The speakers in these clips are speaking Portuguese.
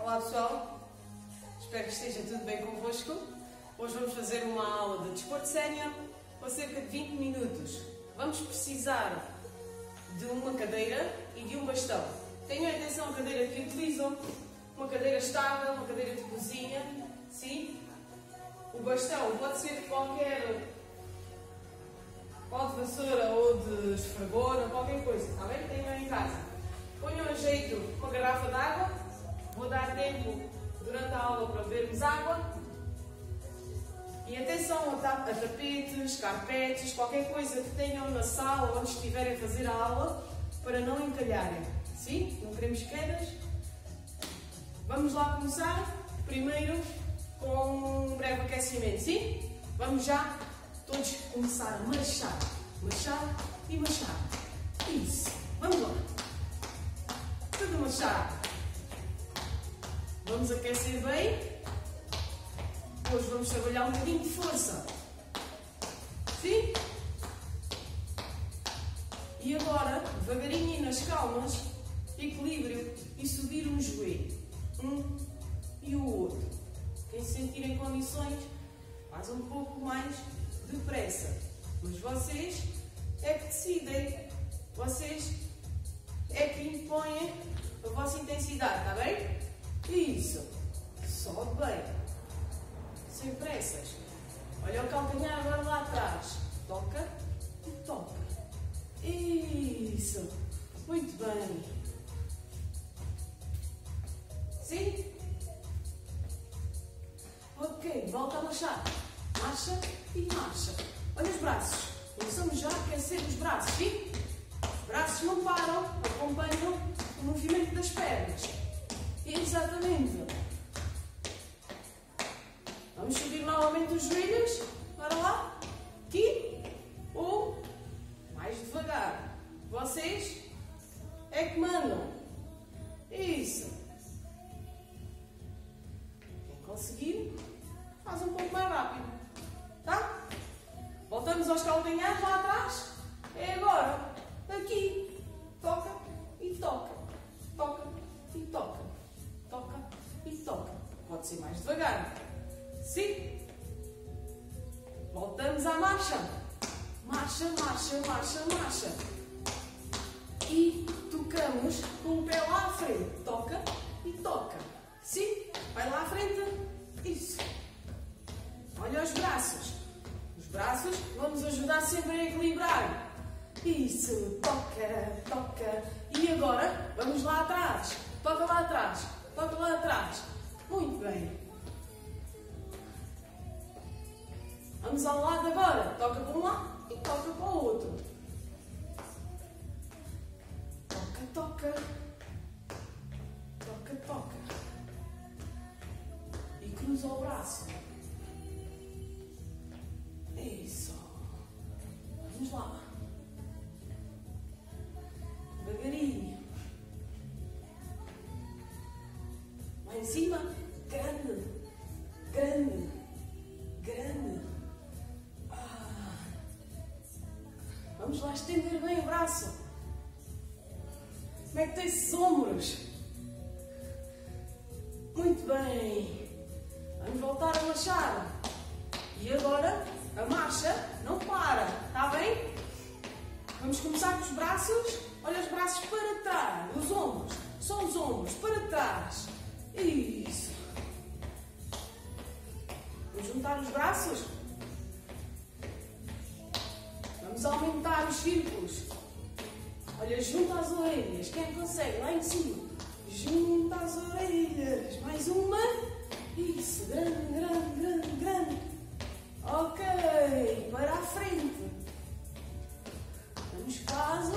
Olá pessoal, espero que esteja tudo bem convosco. Hoje vamos fazer uma aula de desporto sénior com cerca de 20 minutos. Vamos precisar de uma cadeira e de um bastão. Tenham atenção à cadeira que utilizam, uma cadeira estável, uma cadeira de cozinha, sim? O bastão pode ser de qualquer pau de vassoura ou de esfregor ou qualquer coisa, está bem? Tenham em casa. Ponham a jeito uma garrafa de água. Vou dar tempo durante a aula para bebermos água. E atenção a tapetes, carpetes, qualquer coisa que tenham na sala onde estiverem a fazer a aula para não encalharem. Sim? Não queremos quedas. Vamos lá começar primeiro com um breve aquecimento. Sim? Vamos já todos começar a marchar. Marchar e marchar. Isso. Vamos lá. Tudo marchar. Vamos aquecer bem. Hoje vamos trabalhar um bocadinho de força. Sim? E agora, devagarinho e nas calmas, equilíbrio e subir um joelho. Um e o outro. Quem se sentir em condições, faz um pouco mais depressa. Mas vocês é que decidem. Vocês é que impõem a vossa intensidade, está bem? Isso. Sobe bem. Sem pressas. Olha o calcanhar agora lá atrás. Toca e toca. Isso. Muito bem. Sim? Ok, volta a marchar. Marcha e marcha. Olha os braços. Começamos já a aquecer os braços, sim? Os braços não param, acompanham o movimento das pernas. Exatamente. Vamos subir novamente os joelhos. Para lá. Aqui. Ou mais devagar. Vocês é que mandam. Isso. Quem conseguir, faz um pouco mais rápido. Tá? Voltamos aos calcanhares lá atrás. É agora. Aqui. Toca e toca. Toca e toca. Toca e toca. Pode ser mais devagar. Sim. Voltamos à marcha. Marcha, marcha, marcha, marcha. E tocamos com o pé lá à frente. Toca e toca. Sim. Vai lá à frente. Isso. Olha os braços. Os braços vão nos ajudar sempre a equilibrar. Isso. Toca, toca. E agora vamos lá atrás. Toca lá atrás. Toca lá atrás. Muito bem. Vamos ao lado agora. Toca para um lado e toca para o outro. Toca, toca. Toca, toca. E cruza o braço. Isso. Vamos lá. Devagarinho. Lá em cima, grande, grande, grande. Vamos lá estender bem o braço. Como é que tem esses ombros? Muito bem. Vamos voltar a marchar. E agora, a marcha não para. Está bem? Vamos começar com os braços. Olha os braços para trás. Os ombros. Só os ombros. Para trás. Isso. Vamos juntar os braços. Vamos aumentar os círculos. Olha, junta as orelhas. Quem consegue? Lá em cima. Junta as orelhas. Mais uma. Isso. Grande, grande, grande, grande. Ok. Para a frente. Vamos quase.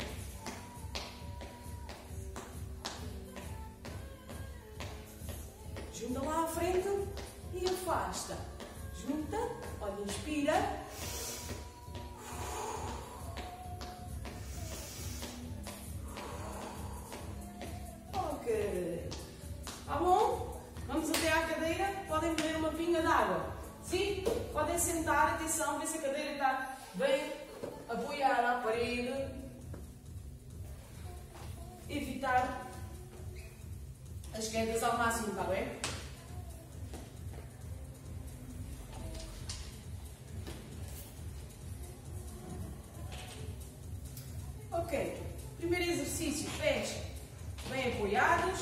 Junta lá à frente e afasta. Junta. Olha, inspira. Ok. Tá bom? Vamos até à cadeira. Podem beber uma pinga de água. Sim? Podem sentar. Atenção, ver se a cadeira está bem apoiada à parede. Evitar as quedas ao máximo, está bem? Ok, primeiro exercício, pés bem apoiados,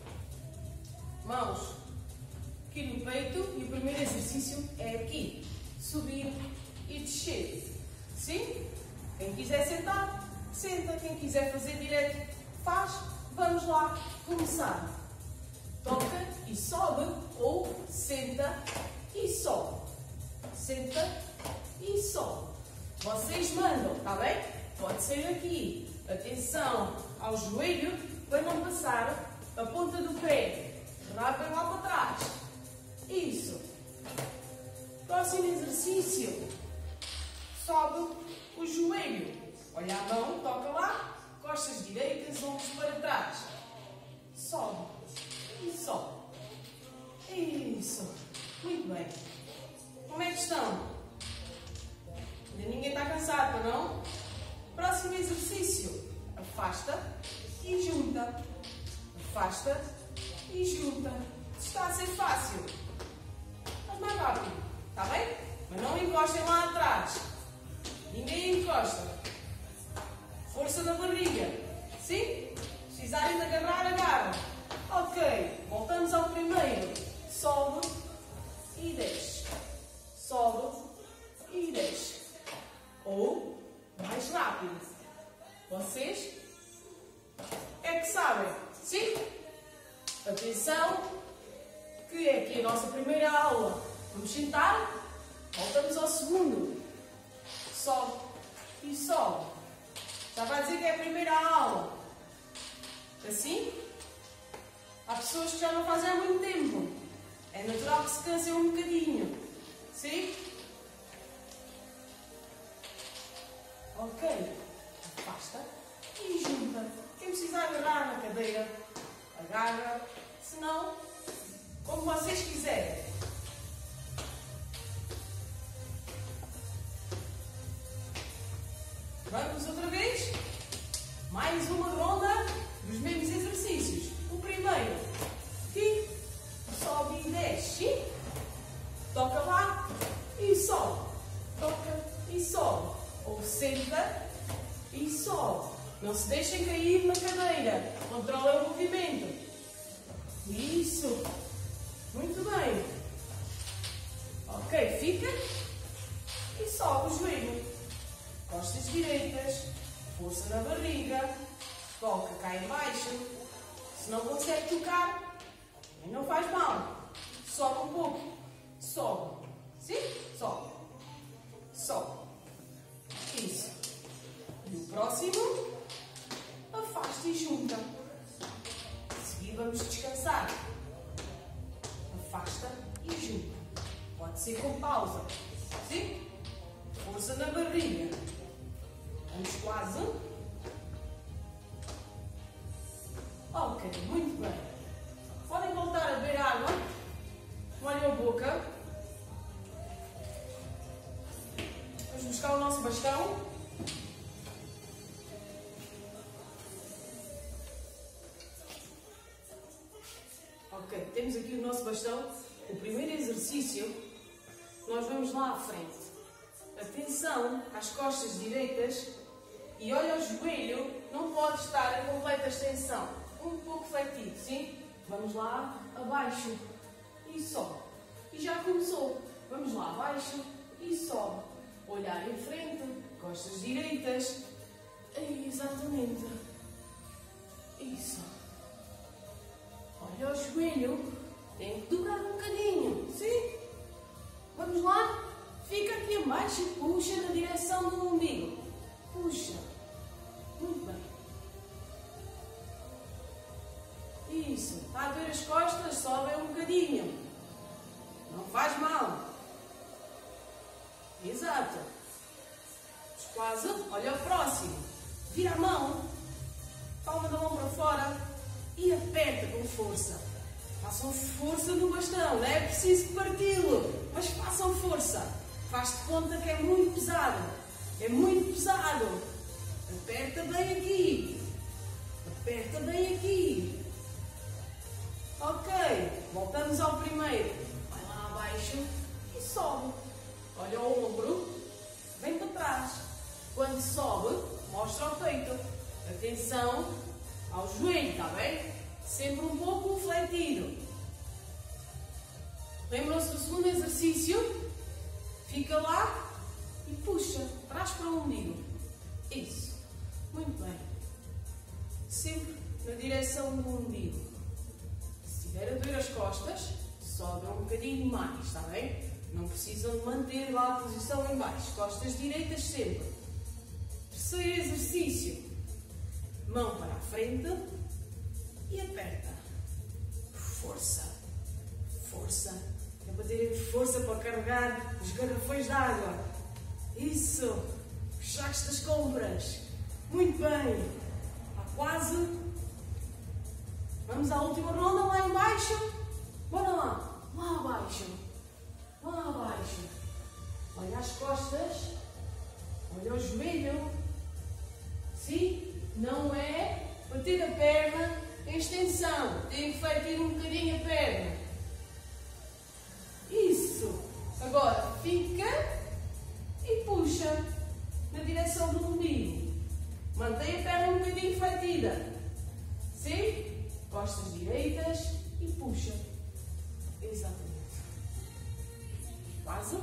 mãos aqui no peito e o primeiro exercício é aqui, subir e descer. Sim? Quem quiser sentar, senta, quem quiser fazer direto, faz. Vamos lá começar. Toca e sobe ou senta e sobe. Senta e sobe. Vocês mandam, está bem? Pode ser aqui. Atenção ao joelho para não passar a ponta do pé. Rapem lá para trás. Isso. Próximo exercício. Sobe o joelho. Olha a mão, toca lá. Costas direitas, ombros para trás. Sobe. E sobe. Isso. Muito bem. Como é que estão? Ainda ninguém está cansado, não? Próximo exercício. Afasta e junta. Afasta e junta. Está a ser fácil. Mas mais rápido. Está bem? Mas não encostem lá atrás. Ninguém encosta. Força na barriga. Sim? Se precisarem de agarrar, agarram. Ok. Voltamos ao primeiro. Sobe e desce. Sobe e desce. Ou mais rápido. Vocês é que sabem. Sim? Atenção, que é aqui a nossa primeira aula. Vamos sentar. Voltamos ao segundo. Sobe e sobe. Já vai dizer que é a primeira aula. Assim? Há pessoas que já não fazem há muito tempo. É natural que se cansem um bocadinho. Sim? Ok. Afasta e junta. Quem precisar agarrar na cadeira, agarra. Se não, como vocês quiserem. Vamos outra vez? Mais uma ronda dos mesmos exercícios. O primeiro, aqui, sobe e desce. Toca lá e sobe. Toca e sobe. Ou senta e sobe. Não se deixem cair na cadeira. Controlem o movimento. Isso. Muito bem. Ok, fica. E sobe o joelho. Costas direitas, força na barriga, toca cá em baixo. Se não consegue tocar, não faz mal. Sobe um pouco. Sobe. Sim? Sobe. Sobe. Isso. E o próximo, afasta e junta. A seguir vamos descansar. Afasta e junta. Pode ser com pausa. Sim? Força na barriga. Vamos quase. Ok, muito bem. Podem voltar a beber água. Molhem a boca. Vamos buscar o nosso bastão. Ok, temos aqui o nosso bastão. O primeiro exercício, nós vamos lá à frente. Atenção às costas direitas e olha o joelho, não pode estar em completa extensão, um pouco fletido, sim? Vamos lá, abaixo e sobe. E já começou. Vamos lá, abaixo e sobe. Olhar em frente, costas direitas. Exatamente. Isso. Olha o joelho, tem que dobrar um bocadinho, sim? Vamos lá? Fica aqui abaixo e puxa na direção do umbigo. Puxa. Muito bem. Isso. Está a ver as costas? Sobem um bocadinho. Não faz mal. Exato. Quase. Olha o próximo. Vira a mão. Palma da mão para fora. E aperta com força. Façam força no bastão. Não é preciso parti-lo. Mas façam força. Faz-te conta que é muito pesado. É muito pesado. Aperta bem aqui. Aperta bem aqui. Voltamos ao primeiro. Vai lá abaixo e sobe. Olha o ombro, vem para trás. Quando sobe, mostra o peito. Atenção ao joelho, está bem? Sempre um pouco fletido. Lembram-se do segundo exercício? Fica lá e puxa, traz para o umbigo. Isso. Muito bem. Sempre na direção do umbigo. Se estiver a doer as costas, sobra um bocadinho mais, está bem? Não precisam de manter lá a posição em baixo. Costas direitas sempre. Terceiro exercício. Mão para a frente e aperta. Força. Força. É para terem força para carregar os garrafões de água. Isso. Os sacos das compras. Muito bem. Está quase. Vamos à última ronda lá embaixo. Bora lá. Lá abaixo. Lá abaixo. Olha as costas. Olha o joelho. Sim? Não é bater a perna em extensão. Tem que fletir um bocadinho a perna. Isso. Agora fica e puxa na direção do umbigo. Mantém a perna um bocadinho fletida. Sim? Costas direitas e puxa. Exatamente. Quase.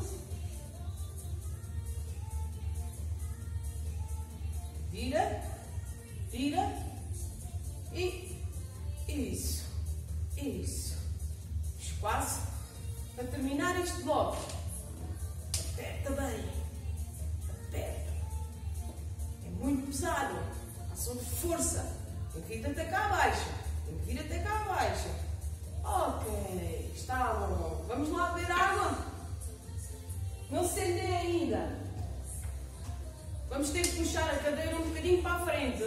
Vira. Vira. E isso. Isso. Quase. Para terminar este bloco. Aperta bem. Aperta. É muito pesado. Ação de força. Tem que ir até cá abaixo. Tem que ir até cá abaixo. Ok. Está bom. Vamos lá beber água? Não se sentem ainda. Vamos ter que puxar a cadeira um bocadinho para a frente.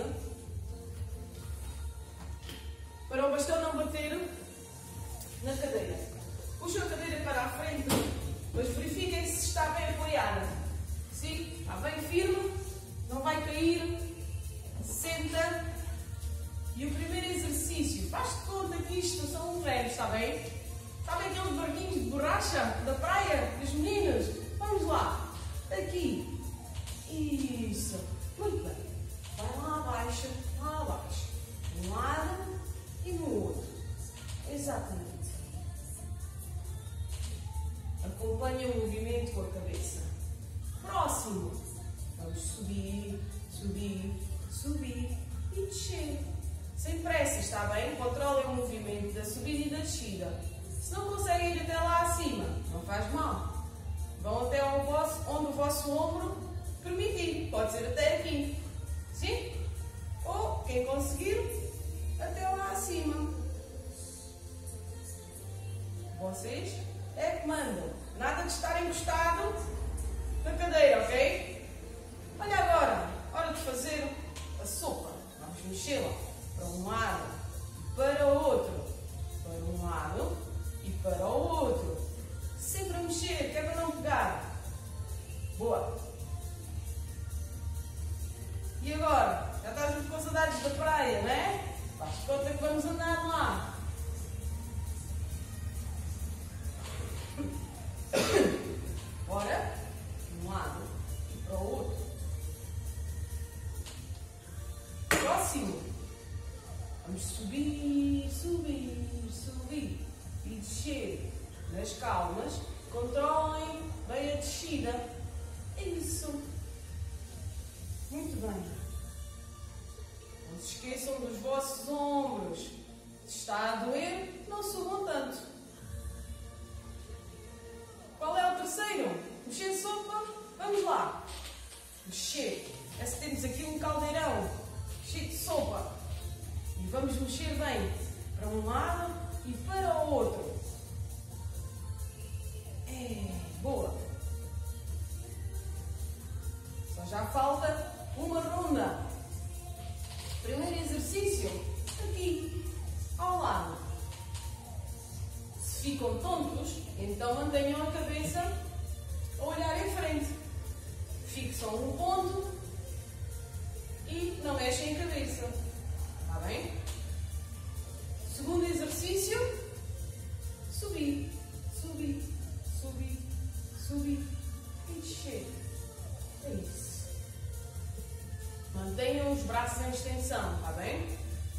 Para o bastão não bater na cadeira. Puxa a cadeira para a frente, mas verifiquem se está bem apoiada. Sim? Está bem firme, não vai cair. Senta. E o primeiro exercício, faz de conta que isto são uns treinos, está bem? Sabem aqueles barquinhos de borracha da praia, dos meninos? Vamos lá. Aqui. Isso. Muito bem. Vai lá abaixo, lá abaixo. De um lado e no outro. Exatamente. Acompanha o movimento com a cabeça. Próximo. Vamos subir, subir, subir e descer. Sem pressa, está bem? Controlem o movimento da subida e da descida. Se não conseguem ir até lá acima, não faz mal. Vão até onde o vosso ombro permitir. Pode ser até aqui. Sim? Ou, quem conseguir, até lá acima. Vocês é que mandam. Nada de estar encostado na cadeira, ok? Olha agora, hora de fazer a sopa. Vamos mexê-la para um lado e para o outro. Para um lado e para o outro. Sempre a mexer, que é para não pegar. Boa. E agora? Já estás com saudades da praia, não é? Faz conta que vamos andar lá. Bora, de um lado e para o outro. Próximo. Vamos subir, subir, subir e descer. Nas calmas, controlem bem a descida. Isso. Muito bem. Não se esqueçam dos vossos ombros. Se está a doer, não subam tanto. Qual é o terceiro? Mexer sopa? Vamos lá. Mexer. É se temos aqui um caldeirão cheio de sopa. E vamos mexer bem para um lado e para o outro. Boa. Só já falta uma ronda. Primeiro exercício. Aqui. Ao lado. Se ficam tontos, então mantenham a cabeça a olhar em frente. Fixam um ponto e não mexem a cabeça. Está bem? Segundo exercício. mantenham os braços em extensão, está bem?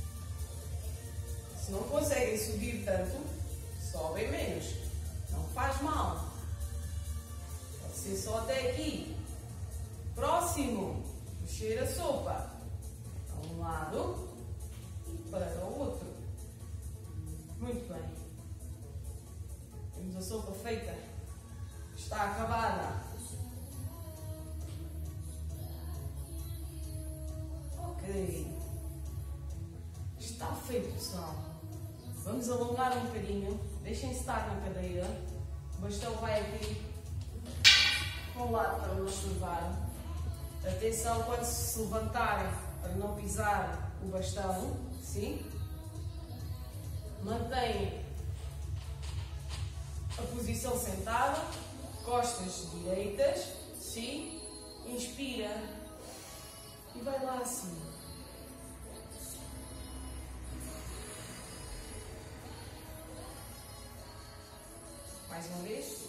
Se não conseguem subir tanto, sobem menos. Não faz mal. Pode ser só até aqui. Próximo. Mexer a sopa. Para um lado e para o outro. Muito bem. Temos a sopa feita. Está acabada. Ok. Está feito, pessoal. Vamos alongar um bocadinho. Deixem-se estar na cadeira. O bastão vai aqui para o lado para não estorvar. Atenção quando se levantarem para não pisar o bastão. Sim? Mantenham a posição sentada. Costas direitas. Sim? Inspira. E vai lá assim. Mais uma vez.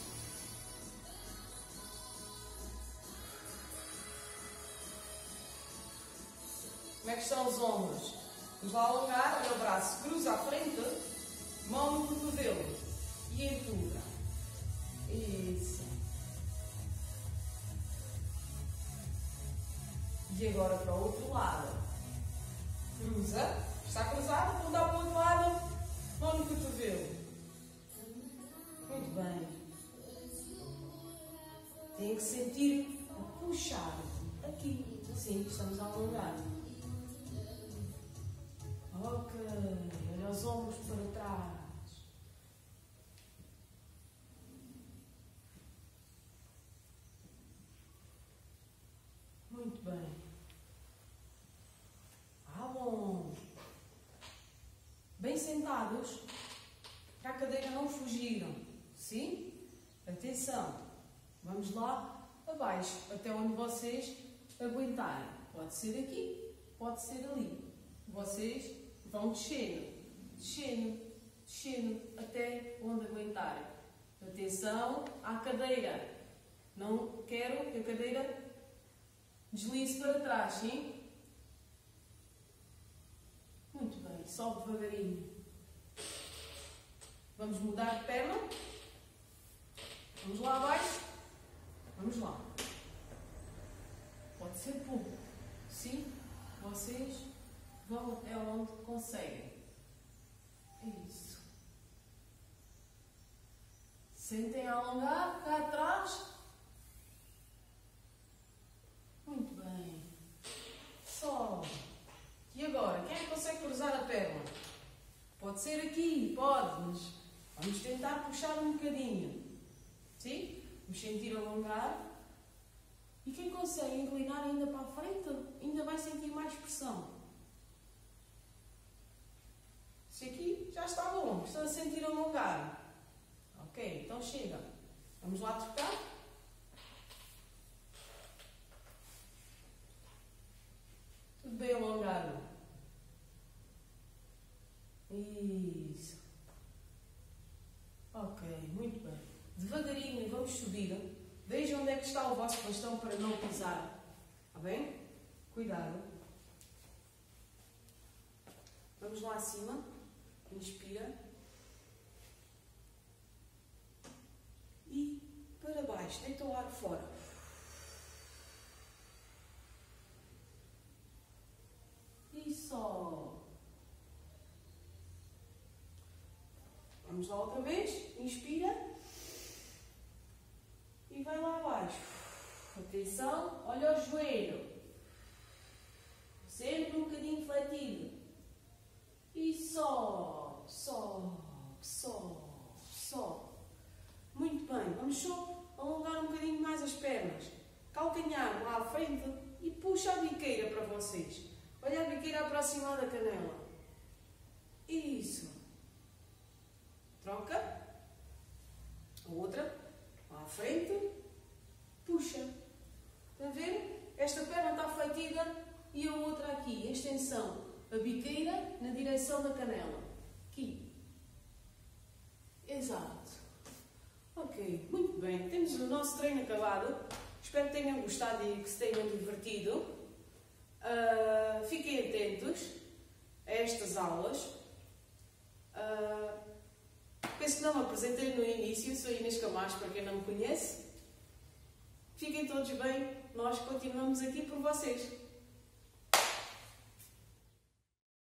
Como é que estão os ombros? Vamos lá alongar, olha o braço, cruza à frente, mão no cotovelo e empurra. Isso. E agora para o outro lado. Cruza, está cruzado, vou dar para o outro lado, mão no cotovelo. Muito bem. Tem que sentir a puxar aqui. Sim, estamos a alongar. Ok. Olha os ombros para trás. Muito bem. Bom. Bem sentados. Para a cadeira não fugiram. Sim? Atenção. Vamos lá abaixo, até onde vocês aguentarem. Pode ser aqui, pode ser ali. Vocês vão descendo, descendo, descendo, até onde aguentarem. Atenção à cadeira. Não quero que a cadeira deslize para trás, sim? Muito bem, sobe devagarinho. Vamos mudar de perna. Vamos lá abaixo. Vamos lá. Pode ser pouco. Sim? Vocês vão até onde conseguem. Isso. Sentem a alongar cá atrás. Muito bem. Sobe. E agora? Quem é que consegue cruzar a perna? Pode ser aqui, pode, mas vamos tentar puxar um bocadinho. Sim? Vamos sentir alongar. E quem consegue inclinar ainda para a frente, ainda vai sentir mais pressão. Se aqui já está bom, estão a sentir alongar. Ok, então chega. Vamos lá trocar. Tudo bem alongado. Isso. Ok, muito bem. Devagarinho vamos subir. Vejam onde é que está o vosso bastão para não pisar. Está bem? Cuidado. Vamos lá acima. Inspira. E para baixo. Deita o ar fora. E só. Vamos lá outra vez. Inspira. E vai lá abaixo. Atenção, olha o joelho. Sempre um bocadinho fletido. E sobe, sobe, sobe, sobe. Muito bem, vamos só alongar um bocadinho mais as pernas. Calcanhar lá à frente e puxa a biqueira para vocês. Olha a biqueira aproximada da canela. Isso. Troca. Outra. Lá à frente, puxa. Está a ver? Esta perna está fletida e a outra aqui, em extensão. A biqueira na direção da canela. Aqui. Exato. Ok, muito bem. Temos o nosso treino acabado. Espero que tenham gostado e que se tenham divertido. Fiquem atentos a estas aulas. Penso que não me apresentei no início, sou Inês Camacho, para quem não me conhece. Fiquem todos bem, nós continuamos aqui por vocês.